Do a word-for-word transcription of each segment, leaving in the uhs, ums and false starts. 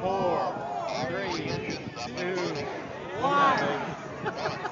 four, three, two, one.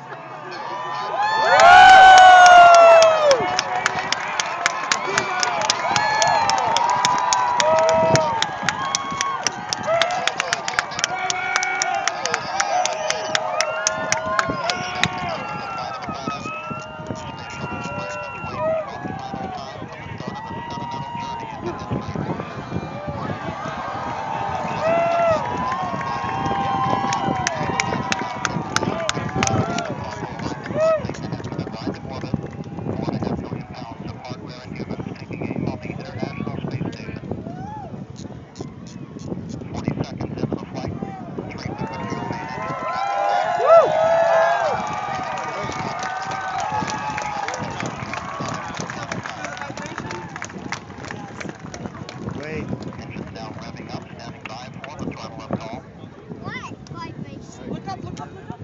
Wait. Engines now revving up, standing by for the throttle up call. What? Vibration. Look up, look up, look up.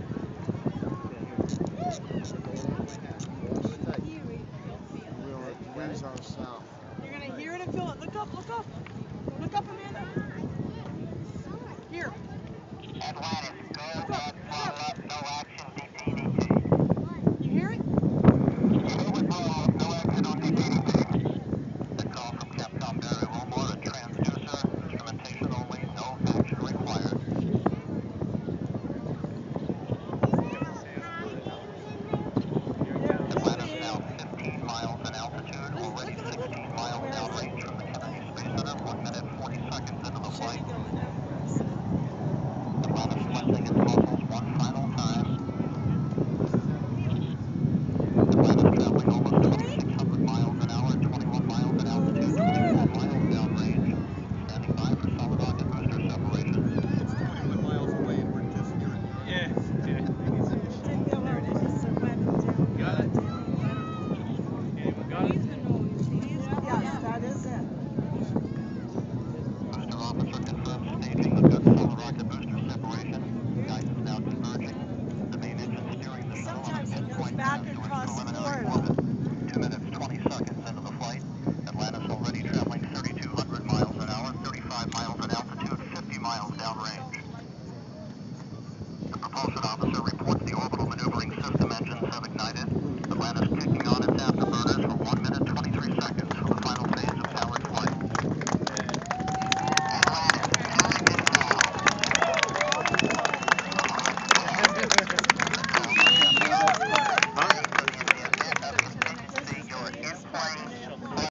We'll breeze our south. You're gonna hear it and feel it. Look up, look up. Look up, Amanda.